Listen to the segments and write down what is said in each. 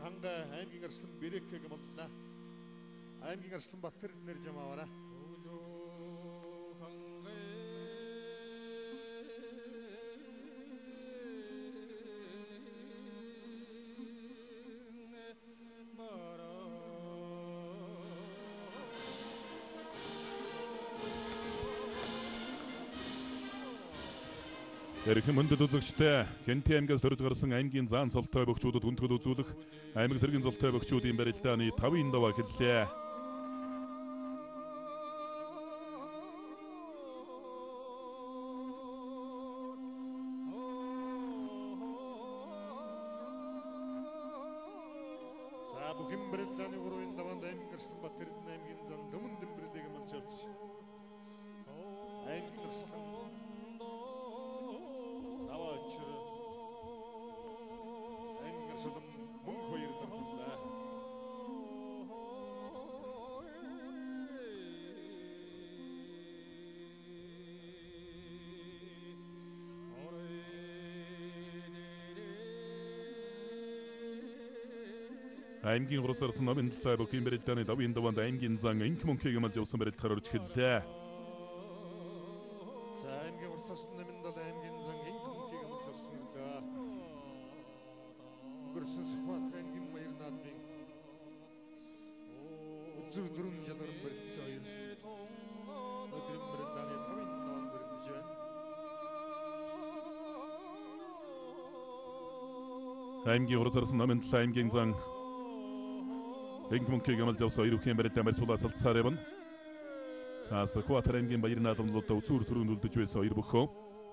анга аймгийн арслан Берекэг модна аймгийн арслан Баттэр нэр жамаавара Эрхэм хүндэт үзэгчдээ Хэнти аймгаас төрж гарсан аймгийн заан цолтой бөхчүүдэд хүндэтгэл үзүүлэх аймаг зэргийн цолтой бөхчүүдийн барилдааны 5-ын даваа эхэллээ. За бүхэн барилдааны 3-ын даваанд аймгийн арслан Баттэр аймгийн зан дэмэн дэвбэрлэг амлж явж аймгийн арслан мөнгө хоёр тартууллаа. Аймгийн урсарсан номын талаа бүхэн барилдааны 5-ын даваанд аймгийн зан инх мөнхийг амлж явсан барилдахаар орж эхэллээ. За аймгийн урсарсан номын талаа аймгийн зан инх мөнхийг амлж явсан гэлээ. Өнгөрсөн Сүхбаатар аймгийн Баяр наадмын үзүр дөрвөн жалгар барилдсан хоёр өдрийн барилдааны 5-ын даваанд барилдаж байна. Аймгийн урсарсан номын талаа аймгийн зан инх мөнхийг амлж явсан хоёр бүхэн барилдаан барьцуулаад салцсаар явна. За Сүхбаатар аймгийн Баяр наадамлуудаа үзүр төрөнд үлдэж байсан хоёр бүхэн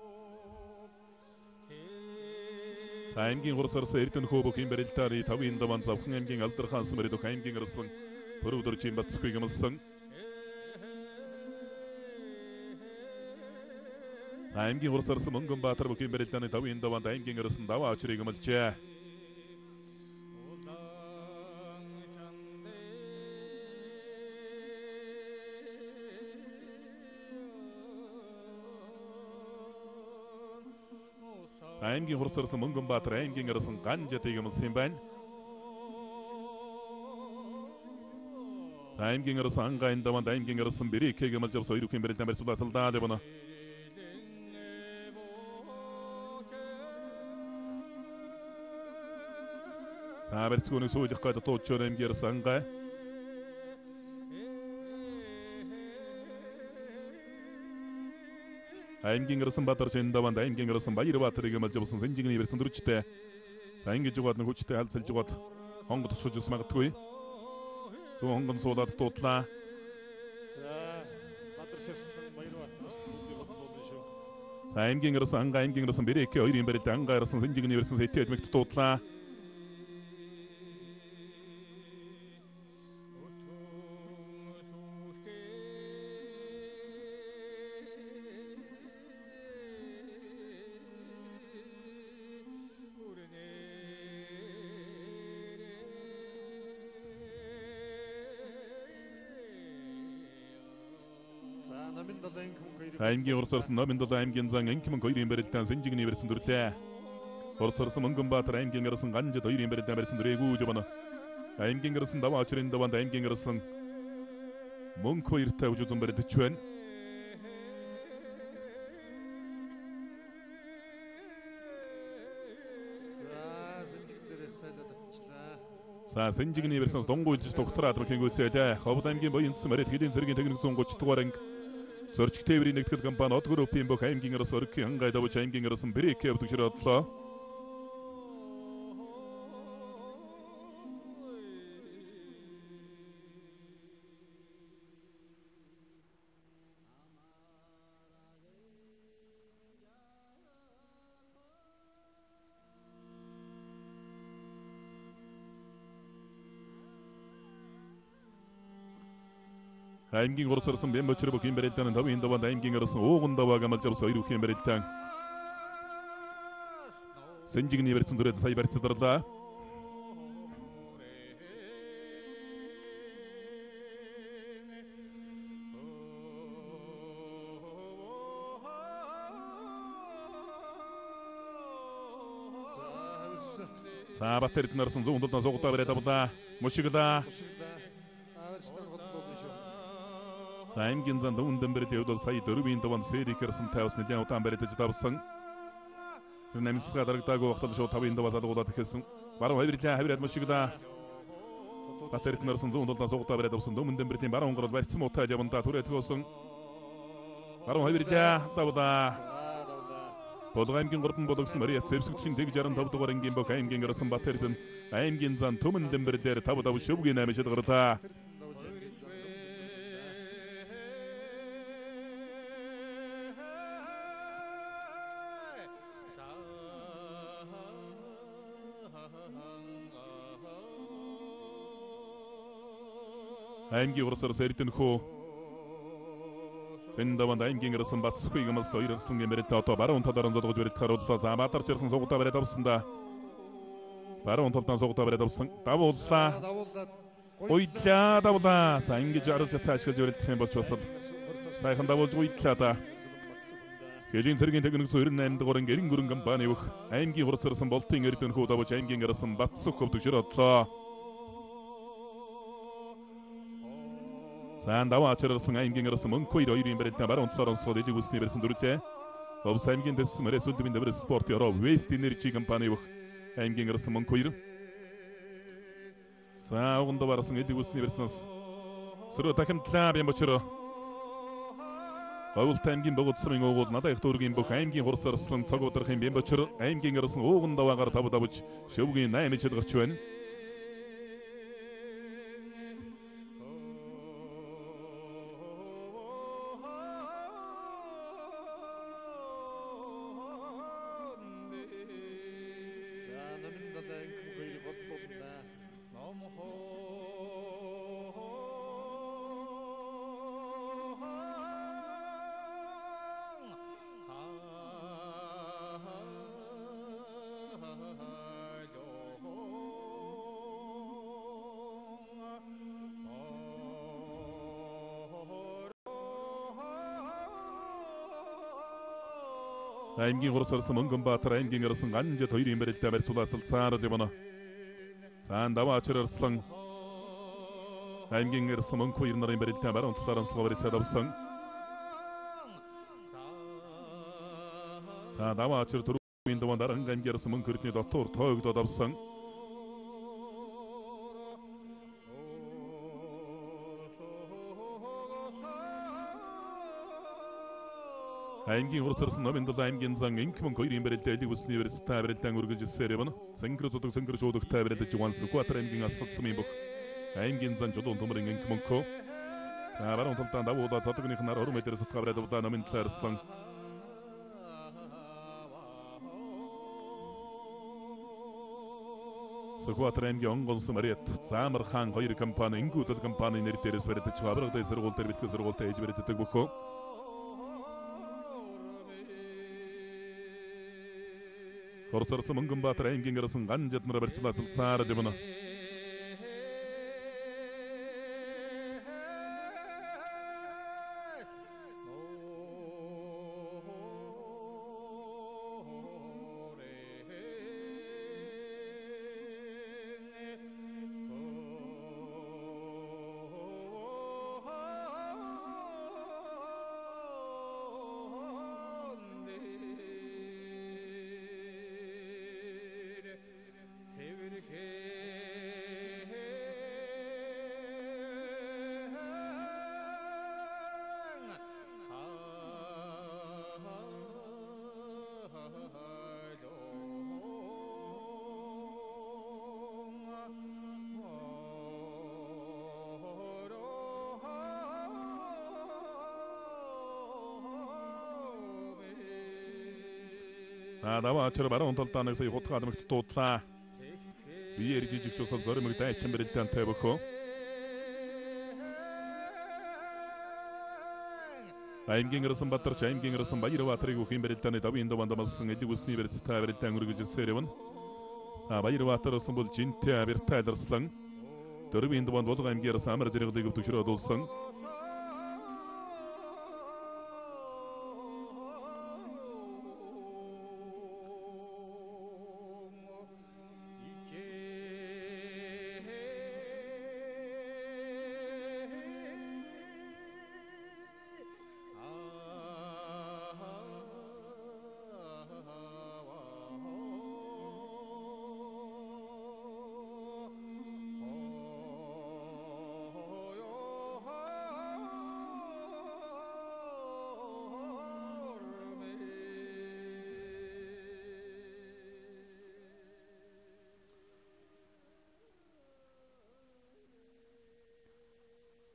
аймгийн урсарсан Эрдэнэ хөөхөхийн барилдааны 5-ын даваанд Завхан аймгийн Алдархаансан барилдах аймгийн арслан Пөрөвдөржийн Бацхыг амлсан. Аймгийн урсарсан Мөнгөнбаатар бүхийн барилдааны 5-ын даваанд аймгийн арслан Даваа очрыг амлжээ. Аймгийн урсарсан Мөнгөнбаатар аймгийн арслан Ганжатыг амлсан байна. Аймгийн арслан Ангайн даваанд аймгийн арслан Берекэг амлж явсан хоёр бүхэн барилдаан барьцуулаад салдаад явна. За барьцгүйний суулгах гээд тууч аймгийн арслан Ангай аймгийн арслан Бадарчин даваанд аймгийн арслан Баярбаатарыг амлж явсан Сэнжигний барьцсан дөрвчтэй. За ингэж угаад нэг хүчтэй хал салж угаад хонгод тусгаж ус магадгүй. Сүү хонгон суулаад дуудлаа. За Бадарширсан Баярбаатараас бүдий бодлоо шүү. За аймгийн арслан Ангай аймгийн арслан Берекэ хоёрын барилдаан Ангай арслан Сэнжигний барьцсан Сэтэд мэгт дуудлаа. Аймгийн урсарсан номын далаа аймгийн зан инх мөнх хоёрын барилдаан Сэнжигний барьцсан дүрлээ. Урсарсан Мөнгөнбаатар аймгийн арслан Ганжат хоёрын барилдаан барьцсан дүрээгүй явна. Аймгийн арслан Даваа очрын даваанд аймгийн арслан Мөнх хоёртай үжүзэн барилдаж байна. За Сэнжигний барьсан дунгуйлж тогтраад бүхэн гүйцээлээ. Ховд аймгийн Боёнцсан барилт хэдийн зэргийн техник 130 дугаар анги Сорч тээврийн нэгтгэл компани Од группийн бүх аймгийн арс оргийн Ангай давж аймгийн арсан Берекэ авдагчраа одлоо. Аймгийн урсарсан Бэмбочр бүхийн барилдааны 5-ын даваанд аймгийн арсан Ууган давааг амлж авсан хоёр бүхийн барилдаан Сэнжигний барьцсан дүрээд сая барьцаадарлаа. За баттерит нарсан зүүн талдаа суугатаа бариад авлаа. Мушигла. Аварстан готов шүү. За аймгийн зан дүүндэн бэрэл явдал сая 4-ийн даван сэрийг хэрсэн тавс нэлээд удаан бариад давсан. Нэмсгээ дарагдаагүй вахтал шууд 5-ийн даваа залгуулаад ихсэн. Баруун хавирлаа хавираад Мушигла. Баттерит нарсан зүүн талдаа суугатаа бариад авсан. Дүүндэн бэрэлийн баруун гарал барьцсан муутай явандаа түрээ тгөөсөн. Баруун хавирлаа давлаа. Болгоомгийн 3 болгосон Мариа Цэвсэгчийн 65 дугаар ангийн бок аймгийн гарсан Батэрдэн аймгийн зан төмөн дэмбэрлэр 5 шөвгийн 8 шид гарлаа. аймгийн урсаар сэрдэн хөө Эндаван аймгийн гарсан Батсгүй гэмэлс ойрсон гэмэрэт одоо баруун талаар зодгож барилт харууллаа. За Батарч ирсэн суугатаа бариад авсандаа. Баруун талдаа суугатаа бариад авсан. Давууллаа. Уйдлаа давлаа. За ингэж арж цаашгилж барилдах юм болж басал. Сайхан давуулж уйдлаа да. Хэлийн цэргийн техник 28 дугаар гэрэн гүрэн компани өөх аймгийн хурцарсан болтын эрдэн хүү давж аймгийн гарсан Батсөх хөвдөг шир одлоо. Сан даваа ачаарсан аймгийн гарсан мөнхөөр 2-ын барилтаа баруун талаар онцгой элэг үсний барьсан дөрүлээ. Бовс аймгийн дэс мөрөс үлдмийн дэвэр спорт яроо West Energy компани өөх аймгийн гарсан мөнхөөр. За уганд барсан элэг үсний барьсанаас сөрөө дахимтлаа бям бочроо. Говьлт аймгийн богдсрын уугуул надаа их дүүргийн бүх аймгийн хурцарслан цаг ударахын бям бочроо аймгийн гарсан ууган даваагаар 5 давж шөвгийн 8 чид гарч байна. аймгийн хурцарсан Мөнгөнбаатар аймгийн гарсан Ганжид 2-ын барилтаа барьцуулаад цаарл явна. Цаан даваа ачаарсан аймгийн гарсан Мөнхөөр нарын барилтаа баруун талаар онцлог барьцаад авсан. За даваа ачаар 4-ийн даваа даран аймгийн гарсан Мөнхөрний дотор тоогдоод авсан. аймгийн хурцарсан Номиндол аймгийн зан инкмэн 2-ын барилтаа элэг үсний барилтаа барилдаан үргэлжилсээр явна. Сэнгэр зудаг сэнгэр шуудагтай барилдаж Жуанс Кватар аймгийн асгалцсан юм бүх. аймгийн зан жолон төмөрийн инкмэнко. За баруун талдаа давуулаа цодогных нар 20 м сатгаа бариад авлаа Номиндол арслан. Кватар аймгийн онгонсон Мариат Заамар хаан 2 компани ингүүдэл компани нэр дээрээс бариадаж аврагтай сургууль дээр бэлтгэл сургуультай ээж бариаддаг бөхөө. Хурцарсан Мөнгөнбаатар аймгийн гарсан Ганжид нар барьцуулаад цаар явна. Даваа ачаар баруун талдаа нэг сая хутгаа дамагт дуудлаа. Биеэр жижиг шусал зоримог дайчин барилдаантай бөхөө. аймгийн гарсан Батарч аймгийн гарсан Баярбаатарыг үхэн барилдааны давын даван дамалсан элэг үсний барилцтай барилдаан үргэлжилсээр явна. Баярбаатараас бол жинтэй авиртай аларслан 4-ийн даван Булга аймгийн гарсан амар зэрэглийг өвтгшрөөд улсан.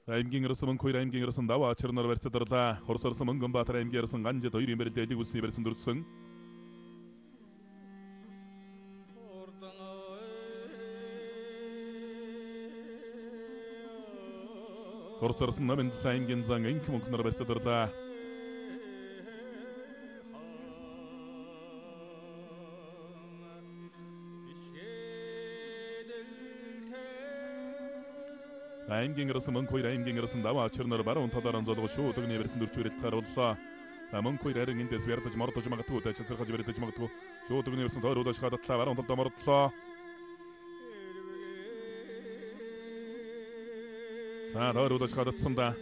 аймгийн ирсэн Мөнхбаяр аймгийн ирсэн даваа ачирнаар барьцадарлаа. Хорсорсон Мөнгөнбаатар аймгийн ирсэн Ганжид хоёрын барилдаа элиг үсний барьсан дүрсэн. Хорсорсон Номиндл аймгийн зан Энх Мөнхнөр барьцадарлаа. аймгийн ирсэн Мөнхбаяр аймгийн ирсэн даваа ачирнаар баруун талаараа золгоо шууд өгний барьсан дүрч барилт харууллаа. Мөнхбаяр харин эндээс бярдаж мордож магадгүй тачилсархаж барьдаж магадгүй шууд өгний барьсан тойруулж хадатлаа баруун талдаа мордлоо. За тойруулж хадатсан да.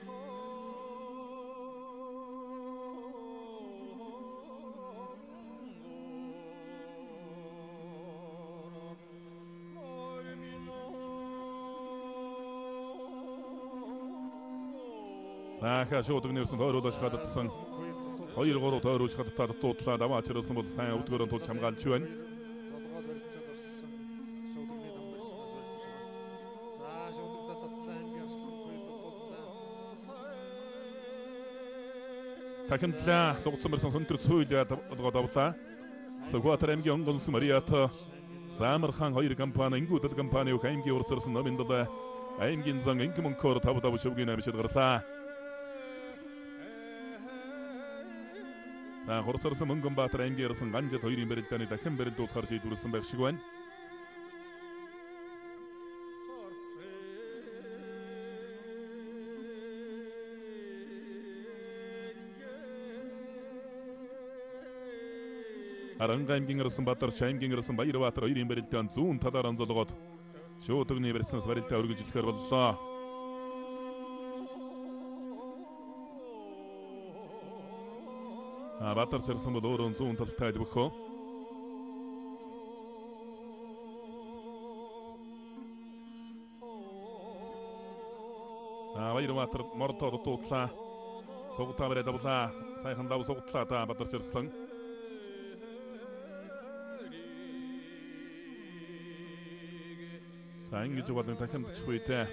Сааха шууд өгний барьсан тойруулж хадатсан. 2-3 тойруулж хадатаад дуудлаа даваа ачирсан бол сайн өвдгөрөнд тулж хамгаалж байна. Золгоод барилцаад авсан. Шуудны ном барьснаас болж байгаа. За шууднаа татлаа аймгийн ирсэн Мөнхбаяр дуудлаа. Тахинтлаа сугцсан барьсан өнтөр сүйл болгоод авлаа. Сүхбаатар аймгийн онгонс Мариат Самархан 2 компани ингүүдэл компани аймгийн урсарсан Номиндл аймгийн зан Энх Мөнхөр 5 шүвгийн амжилт гарлаа. Хорсорсон Мөнгөнбаатар аймгийн ирсэн Ганжид хоёрын барилдааны дахин барилдуулахар шийдвэрлсэн байх шиг байна. Аранга аймгийн ирсэн Бадарч аймгийн ирсэн Баярбаатар хоёрын барилдаан зүүн талаар онцолгоод шууд өгний барьснаас барилдаа өргөжлөхөр боллоо. Бадарч ирсэн бол өөрөө зүүн талтай бөхөө. Баярбаатар мордоор дуудлаа. Сугтаа бариад авлаа. Сайхан лав сугтлаа та Бадарч ирсэн. За ингэж болон дахин дэчих үйтэй.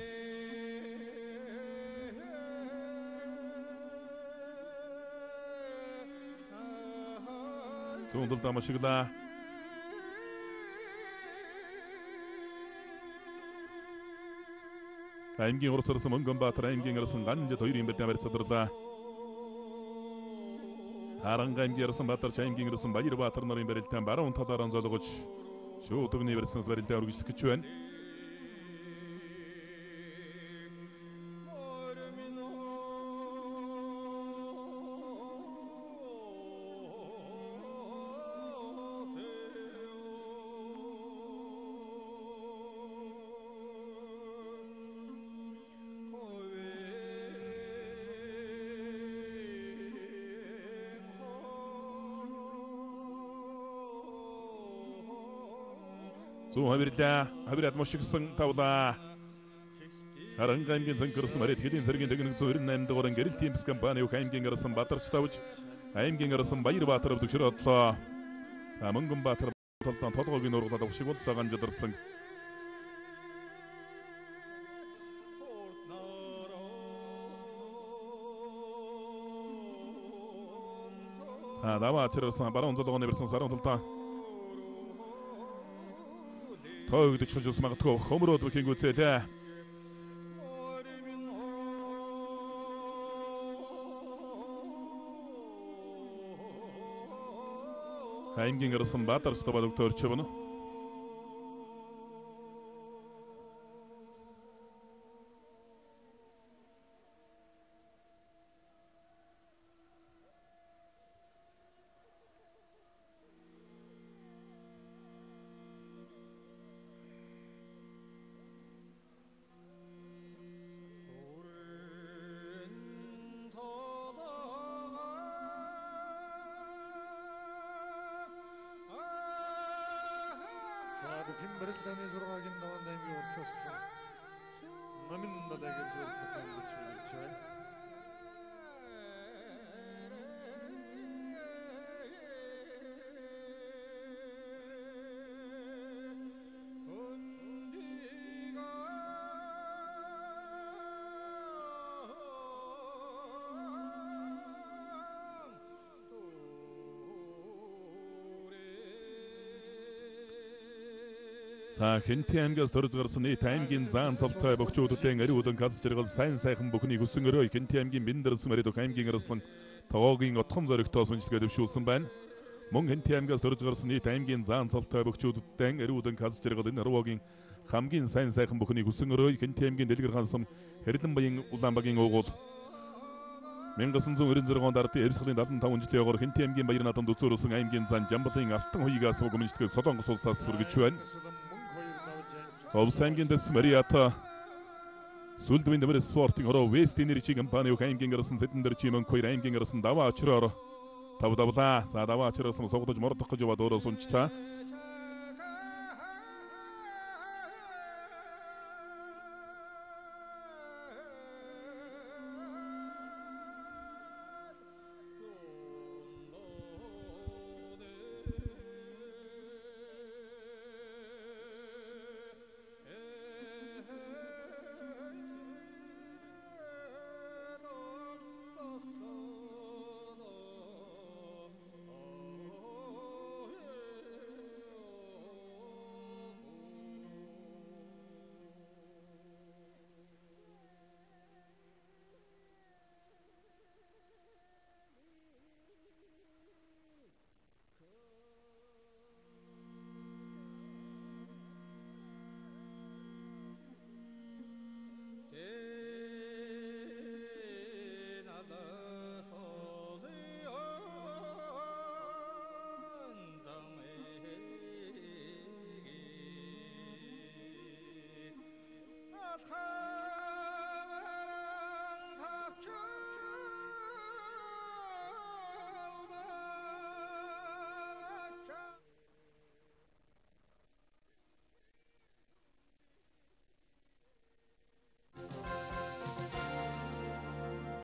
Зүүндэл дамашиглаа. аймгийн урсарсан Мөнгөнбаатар аймгийн ирсэн Ганжид хоёрын барилдаан барьцадарлаа. Аранга аймгийн ирсэн Бадарч аймгийн ирсэн Баярбаатар нарын барилдаан баруун талаараа золгож шууд өгний барьснаас барилдаан өргөжлөх гэж байна. Зүүн хавираад мушигсан тавлаа. Аранга аймгийн зангэрсэн Марит хэлийн цэргийн тэгнэг 198 дугаар гэрэл тимс компани аймгийн ирсэн Бадарч тавж аймгийн ирсэн Баярбаатар өвдөгшрөдлөө. Мөнгөнбаатар талдан толгойг нургалаад авшиг боллоо Ганжид ирсэн. Даваа ачирсан баруун золгооны барьсан баруун талдаа тоогдож хожус магадгүй хөмрөөд бүхийг үзээлээ. аймгийн ирсэн Бадарч таваад өгтөрч байна. За Хэнти аймгаас дөрж гарсан нийт аймгийн заан цовтой богчуудын ариудан газ жаргал сайн сайхан бүхнийг хүсэн өрөө Хэнти аймгийн Бэндэрсэн мөрөд аймгийн арслан тоогын отхон зоригтоос үнэлгээ дэвшүүлсэн байна. Мөн Хэнти аймгаас дөрж гарсан нийт аймгийн заан цовтой богчуудын ариудан газ жаргал энэ арвогийн хамгийн сайн сайхан бүхнийг хүсэн өрөө Хэнти аймгийн дэлгэр хансам Хэрлэн баян Улаанбагийн уугуул 1996 онд ардын Эвсгэлийн 75 жилийн огоор Хэнти аймгийн баяр наадамд үзүүрсэн аймгийн зан Жамбалын алтан хуйгаас угмжлэгээ Солонгос улсаас сүргэж байна. Улс аймгийн дэс Мариата Сүлдвийн дэвэр спортын хороо West Energy компани аймгийн гарсан зэдэн дэрчимэн хоёр аймгийн гарсан даваа очроор тав давлаа. За даваа очроос согдож мордох гэж бод өөрөө сунчлаа.